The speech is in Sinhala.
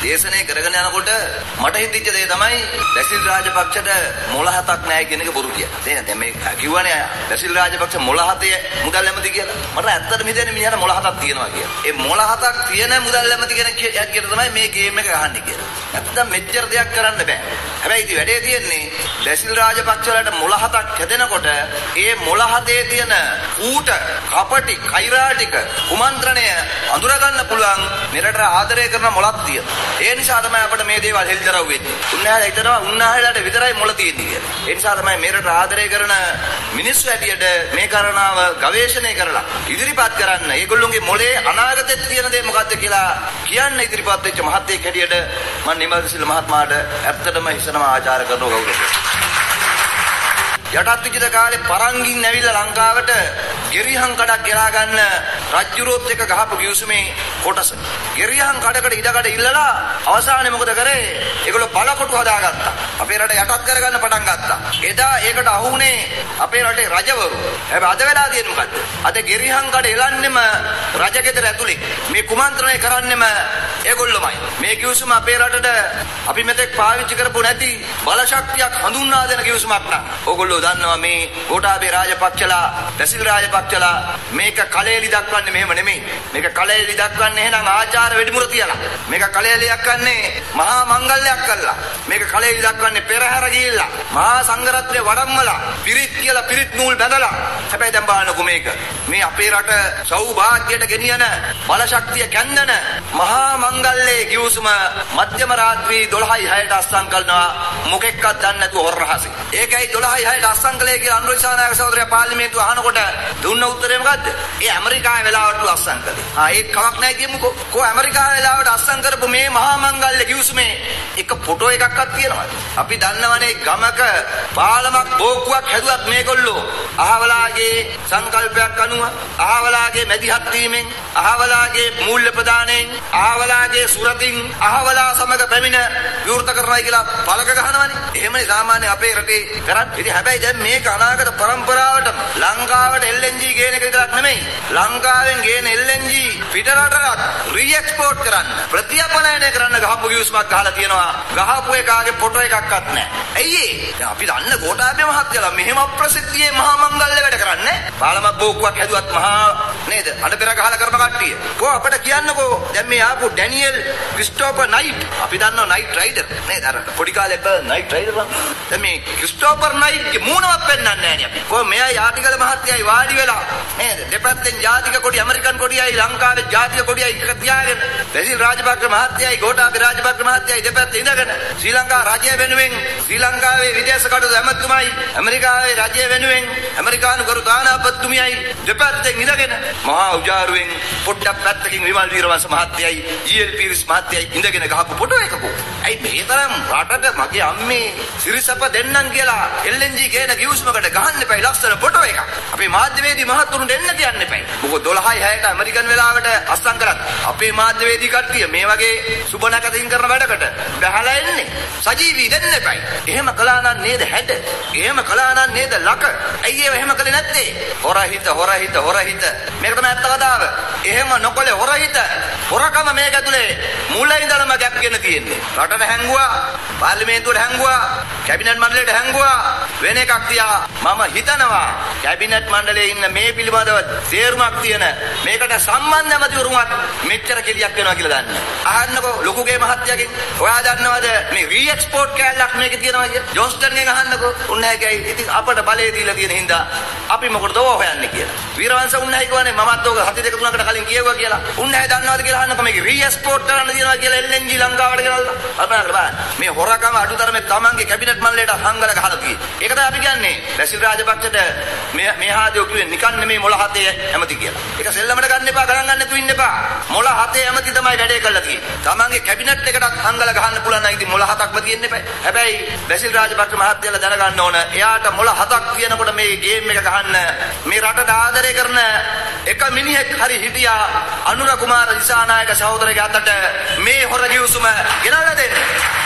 දේශනේ කරගෙන යනකොට මට හිතෙච්ච දේ තමයි බැසිල් රාජපක්ෂට මොළ හතක් නැහැ කියන එක බොරු කියලා. දැන් මේ කිව්වනේ බැසිල් රාජපක්ෂ මොළ හතේ මුදල් ඇමති කියලා. මට ඇත්තටම හිතෙන්නේ මිනිහට මොළ හතක් තියෙනවා කියලා. ඒ මොළ හතක් තියෙන මුදල් ඇමති කෙනෙක් කියලා තමයි මේ ගේම් එක ගහන්නේ කියලා. නැත්තම් මෙච්චර දෙයක් කරන්න බෑ. හැබැයි ඉතින් වැඩේ තියෙන්නේ බැසිල් රාජපක්ෂ වලට මොළ හතක් හැදෙනකොට ඒ මොළ හතේ තියෙන ඌට කපටි කෛරාටික කුමන්ත්‍රණය අඳුර ගන්න පුළුවන් මෙරට ආදරය කරන මොළක් තියෙනවා. ඒ නිසා තමයි අපිට මේ දේවල් හෙළිදරව් වෙන්නේ. උන්වහන්සේ හිතනවා උන්වහන්සේලාට විතරයි මොළ තියෙන්නේ කියලා. ඒ නිසා තමයි මෙරට ආදරය කරන මිනිස්සු ඇටියට මේ කරණාව ගවේෂණය කරලා ඉදිරිපත් කරන්න. ඒගොල්ලෝගේ මොළේ අනාගතයේ තියෙන දේ මොකද්ද කියලා කියන්න ඉදිරිපත් වෙච්ච මහත්තයෙක් හැටියට මම නිමල් සිල් මහත්මයාට ඇත්තටම හිතනවා ආචාර කරනවා ගෞරවය. යටත් විජිත කාලේ පරංගින් ඇවිල්ලා ලංකාවට ගෙරිහන් කඩක් ගෙලා ගන්න රජ්ජුරුවොත් එක ගහපු ගිවිසුමේ කොටස. ගෙරිහන් කඩකට ඉඩකඩ ඉල්ලලා අවසානයේ මොකද කරේ? ඒගොල්ලෝ බලකොටු හදාගත්තා. අපේ රට යටත් කරගන්න පටන් ගත්තා. එදා ඒකට අහුුනේ අපේ රටේ රජවරු. හැබැයි අද වෙලා තියෙන්නේ මොකද්ද? අද ගෙරිහන් කඩ එලන්නෙම රජගෙදර ඇතුලේ. මේ කුමන්ත්‍රණය කරන්නෙම ඒගොල්ලෝමයි. මේ ගිවිසුම අපේ රටට අපි මෙතෙක් පාවිච්චි කරපු නැති බල ශක්තියක් හඳුන්වා දෙන ගිවිසුමක් නක්. ඕගොල්ලෝ දන්නවා මේ ගෝඨාභය රාජපක්ෂලා බැසිල් රාජපක්ෂලා මේක කලෙලි දක්වන්නේ මෙහෙම නෙමෙයි. මේක කලෙලි දක්වන්නේ එහෙනම් ආචාර වෙඩිමුර තියලා. මේක කලෙලියක් කන්නේ මහා මංගල්‍යයක් කළා. මේක කලෙලි දක්වන්නේ පෙරහැර ගිහිල්ලා මහා සංඝරත්නය වඩම්මලා පිරිත් කියලා පිරිත් නූල් බැඳලා. හැබැයි දැන් බලන්නකො මේක. මේ අපේ රට සෞභාග්‍යයට ගෙනියන බල ශක්තිය කැන්දන මහා මංගල්‍යයේ ගිවිසුම මධ්‍යම රාත්‍රී 12:06ට අස්සම් කරනවා. මොකෙක්වත් දන්නේ නැතුව හොර රහසේ. ඒකයි 12:06ට අස්සම් කළේ කියලා අනුර ඉසානායක සහෝදරයා පාර්ලිමේන්තුව අහනකොට දුන්න උත්තරේ මොකද්ද? ඒ ඇමරිකාවේ වෙලාවට අස්සම් කළේ. ඒක කමක් නැහැ කියමුකෝ. කො ඇමරිකාවේ වෙලාවට අස්සම් කරපු මේ මහා මංගල්‍ය ගිවිසුමේ එක ෆොටෝ එකක්වත් තියෙනවද? අපි දන්නවනේ ගමක පාලමක් බෝක්කුවක් හැදුවත් මේගොල්ලෝ අහවලාගේ සංකල්පයක් අනුව අහවලාගේ මැදිහත් වීමෙන් අහවලාගේ මූල්‍ය ප්‍රදානයෙන් අහවලාගේ සුරතින් අහවලා සමග පැමිණ විවෘත කරනවා කියලා පළක ගහනවනේ. එහෙමනේ සාමාන්‍ය අපේ රටේ කරන්නේ. ඉතින් හැබැයි දැන් මේක අනාගත පරම්පරාවට ලංකාවට LNG ගේන එක විතරක් නෙමෙයි. ලංකාවෙන් ගේන LNG පිටරටට රීඑක්ස්පෝර්ට් කරන්න ප්‍රතිඅපනයනය කරන්න ගහපු ගිවිසුමක් ගහලා තියෙනවා. ගහපු එකාගේ ෆොටෝ එකක්වත් නැහැ. ඇයි ඒ? දැන් අපි දන්න ගෝඨාභය මහත්තයලා මෙහෙම ප්‍රසිද්ධියේ මහා මංගල්‍ය වැඩ කරන්නේ. පාලමක් බෝක්කුවක් හැදුවත් මහා නේද? අඩබෙර ගහලා කරන කට්ටිය. කො අපිට කියන්නකෝ දැන් මේ ආපු ඩැනියෙල් ක්‍රිස්ටෝෆර් නයිට්. අපි දන්නවා නයිට් රයිඩර් නේද? අර පොඩි කාලේ නයිට් රයිඩර් වань. දැන් මේ ක්‍රිස්ටෝෆර් නයිට්ගේ මූණවත් පෙන්නන්නේ නැහැ නේ අපි. කො මෙයා යාටිකල මහත්තයයි වාඩි වෙලා නේද? දෙපැත්තෙන් ජාතික කොඩි ඇමරිකන් කොඩියයි ලංකාවේ ජාතික කොඩියයි එක තියාගෙන බැසිල් රාජපක්ෂ මහත්තයයි ගෝඨාභය රාජපක්ෂ මහත්තයයි දෙපැත්තේ ඉඳගෙන ශ්‍රී ලංකා රජය වෙනුවෙන් ශ්‍රී ලංකාවේ විදේශ කටයුතු ඇමතුමයි ඇමරිකාවේ රජය වෙනුවෙන් ඇමරිකානු ගරු තානාපතිතුමියයි දෙපැත්තෙන් ඉඳගෙන මහා උජාරුවෙන් පොඩ්ඩක් පැත්තකින් විමල් වීරවංශ මහත්තයයි ජී.එල්. පීරිස් මහත්තයයි ඉඳගෙන ගහපු ෆොටෝ එකකෝ. ඇයි මේ තරම් රටට මගේ අම්මේ සිරිසප දෙන්නම් කියලා LNG ගේන ගිවිසුමකට ගහන්න එපයි ලස්සන ෆොටෝ එකක්. අපේ මාධ්‍යවේදී මහතුරුන්ට එන්න කියන්න එපයි. මොකද 12:06ට ඇමරිකන් වෙලාවට අස්සම් කරත් අපේ මාධ්‍යවේදී කට්ටිය මේ වගේ සුබ නැකතින් කරන වැඩකට බහලා එන්නේ. සජීවී දෙන්න එපයි. එහෙම කළා නම් නේද හැඩ? එහෙම කළා නම් නේද ලක? ඇයි ඒව එහෙම කළේ නැත්තේ? හොරහිත මේක තමයි ඇත්ත කතාව. එහෙම නොකලේ හොරහිත. හොරකම මේක ඇතුලේ මුල ඉඳලම ගැප්ගෙන තියෙන්නේ. රටට හැංගුවා, පාර්ලිමේන්තුවට හැංගුවා, කැබිනට් මණ්ඩලයට හැංගුවා. වෙන එකක් තියා මම හිතනවා කැබිනට් මණ්ඩලයේ ඉන්න මේ පිළිබඳව තේරුමක් තියෙන මේකට සම්බන්ධ ඇමතිවරුන්වත් මෙච්චර කෙලියක් වෙනවා කියලා දන්නේ. අහන්නකෝ ලොකුගේ මහත්තයාගෙන්. ඔයා දන්නවද මේ රීඑක්ස්පෝර්ට් කැලලක් මේකේ තියෙනවා කියලා? ජොන්ස්ටන්ගෙන් අහන්නකෝ. උන්වහන්සේයි ඉතින් අපට බලය දීලා තියෙන හින්දා අපි මොකටද ඕව හොයන්නේ කියලා. වීරවංශ උන්වහන්සේ කියන්නේ මමත් ඕක හති දෙක තුනකට කලින් කියෙව්වා කියලා. උන්වහන්සේ දන්නවද කියලා අහන්නකෝ මේක රීඑක්ස්පෝර්ට් කරන්න තියෙනවා කියලා LNG ලංකාවට ගෙනල්ලා. අපේ බලන්න. මේ හොරකම අඩුතරමේ තමන්ගේ කැබිනට් මණ්ඩලයට හංගල ගහලා තියෙන්නේ. ඒක තමයි අපි කියන්නේ. බැසිල් රාජපක්ෂට මේ හාදියෝ කිව්වේ නිකන් නෙමෙයි මොළ හතේ ඇමති කියලා. ඒක සෙල්ලමට ගන්න එපා, ගණන් ගන්න නැතුව ඉන්න එපා. මොළ හතේ ඇමති තමයි වැඩේ කරලා තියෙන්නේ. තමන්ගේ කැබිනට් එකටත් හංගල ගහන්න පුළුවන් නම් ඉතින් මොළ හතක්ම තියෙන්න එපා. හැබැයි බැසිල් රාජපක්ෂ මහත්තයලා දැනගන්න ඕන එයාට මොළ හතක් කියනකොට මේ ගේම් එක ගහන්න මේ රටට ආදරය කරන එක මිනිහෙක් හරි හිටියා අනුර කුමාර දිසානායක සහෝදරගේ අතට මේ හොර ගිවිසුම ගෙනල්ලා දෙන්න.